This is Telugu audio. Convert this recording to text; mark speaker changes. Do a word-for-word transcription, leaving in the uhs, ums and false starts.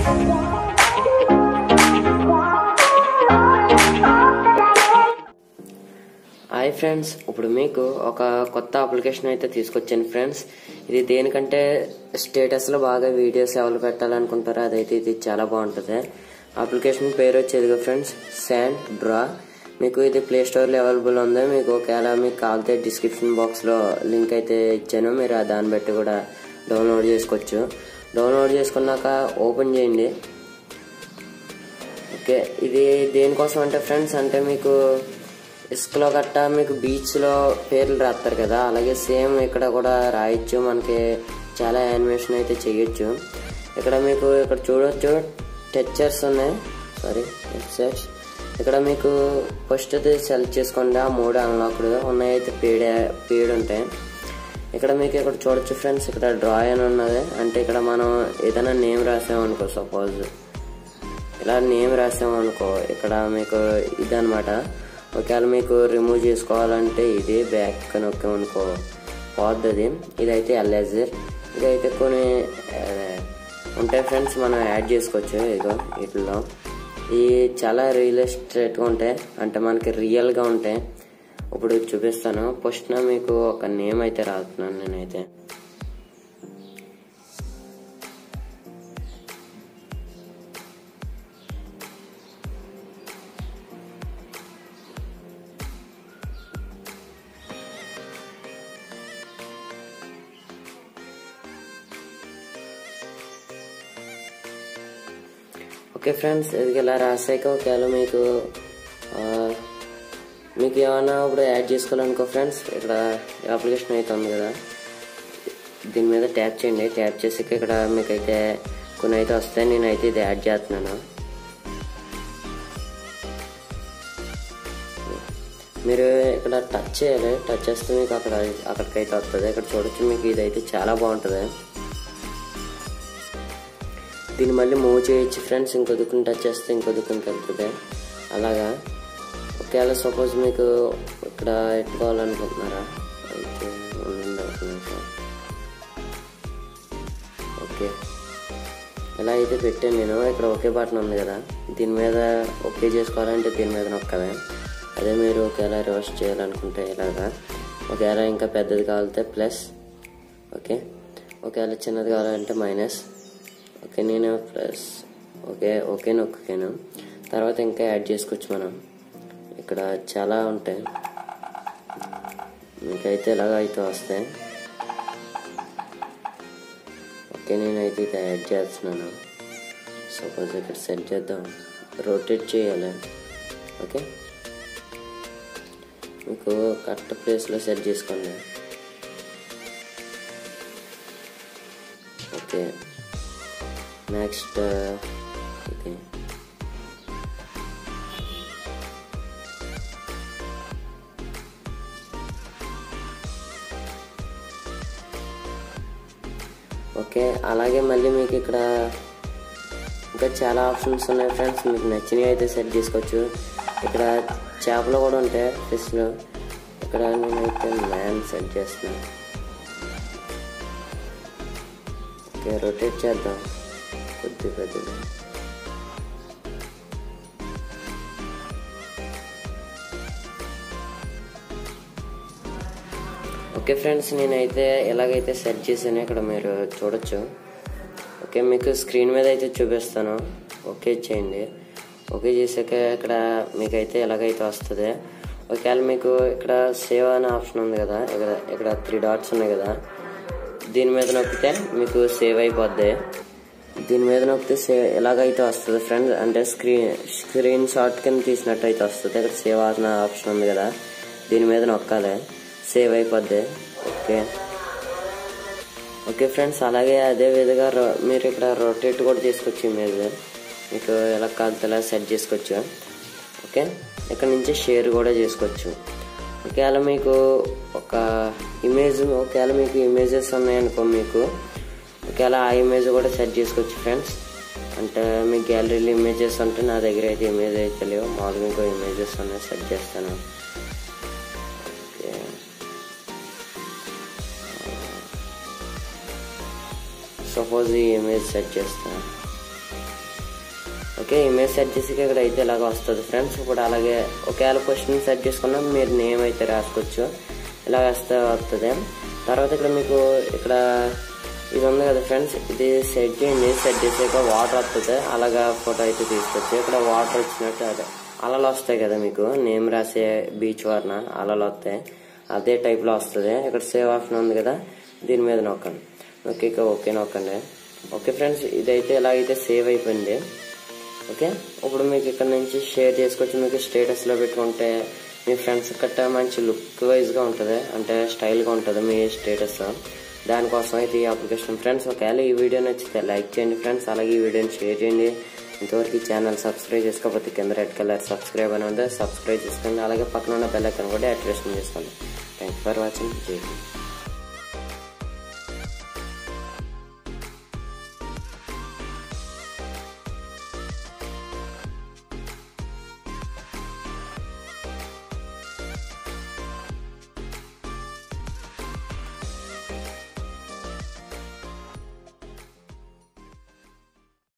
Speaker 1: హాయ్ ఫ్రెండ్స్, ఇప్పుడు మీకు ఒక కొత్త అప్లికేషన్ అయితే తీసుకొచ్చాను ఫ్రెండ్స్. ఇది దేనికంటే స్టేటస్లో బాగా వీడియోస్ ఎవరు పెట్టాలనుకుంటారో అదైతే ఇది చాలా బాగుంటుంది. అప్లికేషన్ పేరు వచ్చేదిగా ఫ్రెండ్స్, శాండ్ డ్రా. మీకు ఇది ప్లే స్టోర్లో అవైలబుల్ ఉంది. మీకు ఒకవేళ మీకు కావాలంటే డిస్క్రిప్షన్ బాక్స్లో లింక్ అయితే ఇచ్చాను, మీరు దాన్ని బట్టి కూడా డౌన్లోడ్ చేసుకోవచ్చు. డౌన్లోడ్ చేసుకున్నాక ఓపెన్ చేయండి. ఓకే, ఇది దేనికోసం అంటే ఫ్రెండ్స్, అంటే మీకు ఇసుకలో గట్ట మీకు బీచ్లో పేర్లు రాస్తారు కదా, అలాగే సేమ్ ఇక్కడ కూడా రాయొచ్చు. మనకి చాలా యానిమేషన్ అయితే చేయొచ్చు. ఇక్కడ మీకు ఇక్కడ చూడొచ్చు టెక్చర్స్ ఉన్నాయి, సారీ టెక్చర్స్. ఇక్కడ మీకు ఫస్ట్ అయితే సెలెక్ట్ చేసుకోండి. ఆ మూడు అన్లాక్డ్ ఉన్నాయి, అయితే పేడ్ పేడ్ ఉంటాయి. ఇక్కడ మీకు ఇక్కడ చూడొచ్చు ఫ్రెండ్స్, ఇక్కడ డ్రా అని ఉన్నది. అంటే ఇక్కడ మనం ఏదైనా నేమ్ రాసామనుకో, సపోజ్ ఇలా నేమ్ రాసామనుకో, ఇక్కడ మీకు ఇదనమాట. ఒకవేళ మీకు రిమూవ్ చేసుకోవాలంటే ఇది బ్యాక్ నొక్కామనుకో పోద్ది. ఇదైతే ఎల్ఎజర్. ఇదైతే కొన్ని ఉంటాయి ఫ్రెండ్స్, మనం యాడ్ చేసుకోవచ్చు. ఇదిగో వీటిలో ఇవి చాలా రియలిస్టిక్గా ఉంటాయి, అంటే మనకి రియల్గా ఉంటాయి. ఇప్పుడు చూపిస్తాను. ఫస్ట్ నా మీకు ఒక నేమ్ అయితే రాస్తున్నాను నేనైతే. ఓకే ఫ్రెండ్స్, ఇది ఇలా రాసాక ఒకవేళ మీకు మీకు ఏమైనా ఇప్పుడు యాడ్ చేసుకోవాలనుకో ఫ్రెండ్స్, ఇక్కడ అప్లికేషన్ అయితే ఉంది కదా, దీని మీద ట్యాప్ చేయండి. ట్యాప్ చేసాక ఇక్కడ మీకైతే కొన్ని అయితే వస్తాయి. నేనైతే ఇది యాడ్ చేస్తున్నాను. మీరు ఇక్కడ టచ్ చేయాలి. టచ్ చేస్తే మీకు అక్కడ అక్కడికైతే వస్తుంది. ఇక్కడ చూడొచ్చు, మీకు ఇదైతే చాలా బాగుంటుంది. దీన్ని మళ్ళీ మూవ్ చేయొచ్చు ఫ్రెండ్స్. ఇంకో దుక్కుని టచ్ చేస్తే ఇంకో దుక్కుని వెళ్తుంది. అలాగా ఒకవేళ సపోజ్ మీకు ఇక్కడ ఎట్టుకోవాలనుకుంటున్నారా అయితే ఉండండి ఒక నిమిషం. ఓకే, ఇలా అయితే పెట్టాను నేను. ఇక్కడ ఒకే బటన్ ఉంది కదా, దీని మీద ఓకే చేసుకోవాలంటే దీని మీద నొక్కాలి. అదే మీరు ఒకవేళ రివర్స్ చేయాలనుకుంటే ఇలాగా. ఒకవేళ ఇంకా పెద్దది కావాలంటే ప్లస్. ఓకే, ఒకవేళ చిన్నది కావాలంటే మైనస్. ఓకే, నేను ప్లస్. ఓకే ఓకే నొక్కాను. తర్వాత ఇంకా యాడ్ చేసుకోవచ్చు మనం. ఇక్కడ చాలా ఉంటాయి, మీకైతే ఇలాగ అయితే వస్తాయి. ఓకే, నేనైతే ఇది యాడ్ చేస్తున్నాను. సపోజ్ ఇక్కడ సెట్ చేద్దాం, రొటేట్ చేయాలి. ఓకే, మీకు కరెక్ట్ ప్లేస్లో సెట్ చేసుకోండి. ఓకే, నెక్స్ట్ ఓకే ఓకే అలాగే మళ్ళీ మీకు ఇక్కడ ఇంకా చాలా ఆప్షన్స్ ఉన్నాయి ఫ్రెండ్స్. మీకు నచ్చినవి అయితే సెట్ చేసుకోవచ్చు. ఇక్కడ చేపలు కూడా ఉంటాయి, ఫిష్లో. ఇక్కడ నేనైతే మ్యాన్ సెట్ చేస్తున్నాను. ఓకే, రొటేట్ చేద్దాం కొద్ది కొద్దిగా. ఓకే ఫ్రెండ్స్, నేనైతే ఎలాగైతే సెట్ చేశాను ఇక్కడ మీరు చూడొచ్చు. ఓకే, మీకు స్క్రీన్ మీద అయితే చూపిస్తాను. ఓకే చేయండి. ఓకే చేసాక ఇక్కడ మీకైతే ఎలాగైతే వస్తుంది. ఒకవేళ మీకు ఇక్కడ సేవ్ అనే ఆప్షన్ ఉంది కదా, ఇక్కడ ఇక్కడ త్రీ డాట్స్ ఉన్నాయి కదా, దీని మీద నొక్కితే మీకు సేవ్ అయిపోద్ది. దీని మీద నొక్కితే సేవ్ ఎలాగైతే వస్తుంది ఫ్రెండ్స్, అంటే స్క్రీన్ స్క్రీన్ షాట్ కింద తీసినట్టు అయితే వస్తుంది. ఇక్కడ సేవ్ అనే ఆప్షన్ ఉంది కదా, దీని మీద నొక్కాలి, సేవ్ అయిపోద్ది. ఓకే ఓకే ఫ్రెండ్స్, అలాగే అదే విధంగా మీరు ఇక్కడ రొటేట్ కూడా చేసుకోవచ్చు. ఇమేజ్ మీకు ఎలా కాదు ఎలా సెట్ చేసుకోవచ్చు. ఓకే, ఇక్కడ నుంచి షేర్ కూడా చేసుకోవచ్చు. ఒకవేళ మీకు ఒక ఇమేజ్ ఒకవేళ మీకు ఇమేజెస్ ఉన్నాయనుకో, మీకు ఒకవేళ ఆ ఇమేజ్ కూడా సెట్ చేసుకోవచ్చు ఫ్రెండ్స్. అంటే మీ గ్యాలరీలో ఇమేజెస్ ఉంటే, నా దగ్గర అయితే ఇమేజ్ అయితే లేవు, మామూలుగా ఇంకో ఇమేజెస్ ఉన్నాయి, సెట్ చేస్తాను. ఓకే, సపోజ్ ఈ ఇమేజ్ సెట్ చేస్తాను. ఓకే ఇమేజ్ సెట్ చేసి ఇక్కడ అయితే ఇలాగ వస్తుంది ఫ్రెండ్స్. ఇప్పుడు అలాగే ఒకవేళ క్వశ్చన్ సెట్ చేసుకున్నా మీరు నేమ్ అయితే రాసుకోవచ్చు, ఇలా వేస్తే వస్తుంది. తర్వాత ఇక్కడ మీకు ఇక్కడ ఇది ఉంది కదా ఫ్రెండ్స్, ఇది సెట్ చేయండి. సెట్ చేసాక వాటర్ వస్తుంది, అలాగా ఫోటో అయితే తీసుకోవచ్చు. ఇక్కడ వాటర్ వచ్చినట్టు అదే అలలు వస్తాయి కదా, మీకు నేమ్ రాసే బీచ్ వారిన అలలు వస్తాయి, అదే టైప్లో వస్తుంది. ఇక్కడ సేవ్ ఆప్షన్ ఉంది కదా, దీని మీద నొక్కండి. ఓకే ఇక ఓకే నొక్కండి. ఓకే ఫ్రెండ్స్, ఇదైతే ఎలాగైతే సేవ్ అయిపోయింది. ఓకే ఇప్పుడు మీకు ఇక్కడ నుంచి షేర్ చేసుకోవచ్చు. మీకు స్టేటస్లో పెట్టుకుంటే మీ ఫ్రెండ్స్ కట్ట మంచి లుక్ వైజ్గా ఉంటుంది, అంటే స్టైల్గా ఉంటుంది మీ స్టేటస్. దానికోసం అయితే ఈ అప్లికేషన్ ఫ్రెండ్స్. ఒకవేళ ఈ వీడియో నచ్చితే లైక్ చేయండి ఫ్రెండ్స్, అలాగే ఈ వీడియోని షేర్ చేయండి. ఇంతవరకు ఈ ఛానల్ సబ్స్క్రైబ్ చేసుకోకపోతే కింద రెడ్ కలర్ సబ్స్క్రైబ్ అని ఉంది, సబ్స్క్రైబ్ చేసుకోండి. అలాగే పక్కన ఉన్న బెల్ ఐకాన్ కూడా యాక్టివేషన్ చేసుకోండి. Thank for watching. జై హింద్.